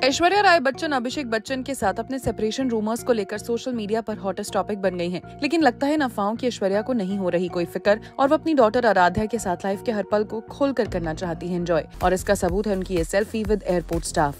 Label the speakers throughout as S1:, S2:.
S1: ऐश्वर्या राय बच्चन अभिषेक बच्चन के साथ अपने सेपरेशन रूमर्स को लेकर सोशल मीडिया पर हॉटेस्ट टॉपिक बन गई हैं। लेकिन लगता है इन अफवाहों की ऐश्वर्या को नहीं हो रही कोई फिक्र और वो अपनी डॉटर आराध्या के साथ लाइफ के हर पल को खोलकर करना चाहती है एंजॉय। और इसका सबूत है उनकी ये selfie with airport staff.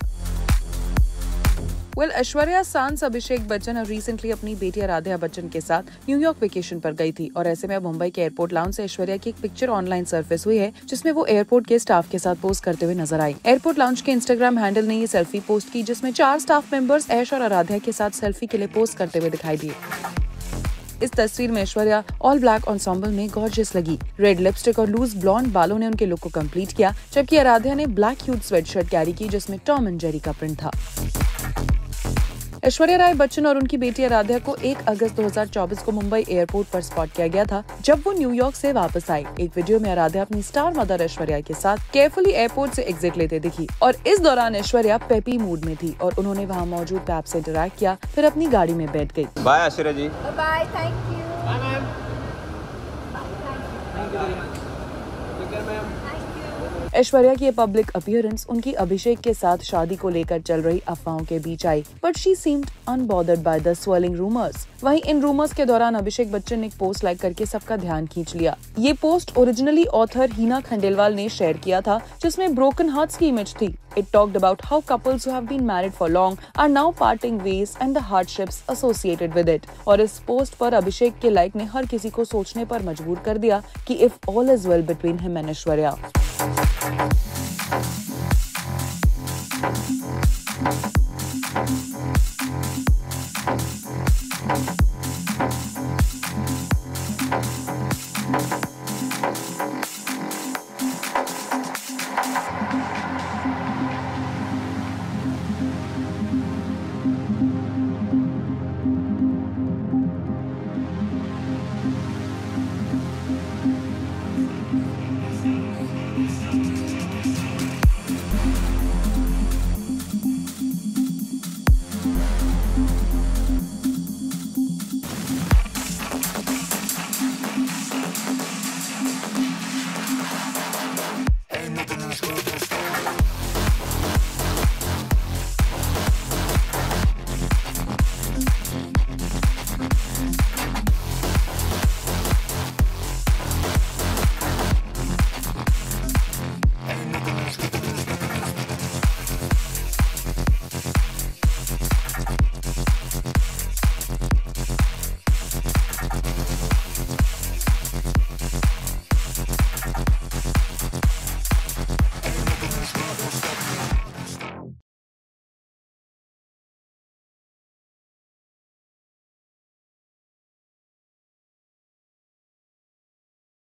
S1: Aishwarya सांस अभिषेक बच्चन और रिसेंटली अपनी बेटी आराध्या बच्चन के साथ न्यूयॉर्क वेकेशन पर गई थी और ऐसे में मुंबई के एयरपोर्ट लाउंज से ऐश्वर्या की एक पिक्चर ऑनलाइन सर्फेस हुई है जिसमें वो एयरपोर्ट के स्टाफ के साथ पोस्ट करते हुए नजर आई। एयरपोर्ट लाउंज के इंस्टाग्राम हैंडल ने ये सेल्फी पोस्ट की जिसमें 4 स्टाफ मेंबर्स ऐश और आराध्या के साथ सेल्फी के लिए पोस्ट करते हुए दिखाई दिए। इस तस्वीर में ऐश्वर्या ऑल ब्लैक एंसेंबल में गॉर्जियस लगी। रेड लिपस्टिक और लूज ब्लॉन्ड बालों ने उनके लुक को कंप्लीट किया, जबकि आराध्या ने ब्लैक ह्यूड स्वेटशर्ट कैरी की जिसमें टॉम एंड जेरी का प्रिंट था। ऐश्वर्या राय बच्चन और उनकी बेटी आराध्या को 1 अगस्त 2024 को मुंबई एयरपोर्ट पर स्पॉट किया गया था जब वो न्यूयॉर्क से वापस आई। एक वीडियो में आराध्या अपनी स्टार मदर ऐश्वर्या के साथ केयरफुली एयरपोर्ट से एग्जिट लेते दिखी और इस दौरान ऐश्वर्या पेपी मूड में थी और उन्होंने वहां मौजूद पैप से इंटरैक्ट किया, फिर अपनी गाड़ी में बैठ गई।
S2: Bye Aishwarya ji.
S3: Bye, thank you.
S4: Bye ma'am. Thank you very much. Take care ma'am.
S1: Aishwarya की पब्लिक अपीयरेंस उनकी अभिषेक के साथ शादी को लेकर चल रही अफवाहों के बीच आई, but she seemed unbothered by the swelling rumours. वहीं इन रूमर्स के दौरान अभिषेक बच्चन ने एक पोस्ट लाइक करके सबका ध्यान खींच लिया। ये post originally author Heena Khandelwal ने शेयर किया था जिसमें ब्रोकन हार्ट्स की इमेज थी। It talked about how couples who have been married for long are now parting ways and the hardships associated with it। और इस पोस्ट पर अभिषेक के लाइक ने हर किसी को सोचने पर मजबूर कर दिया कि if all is well between him and Aishwarya.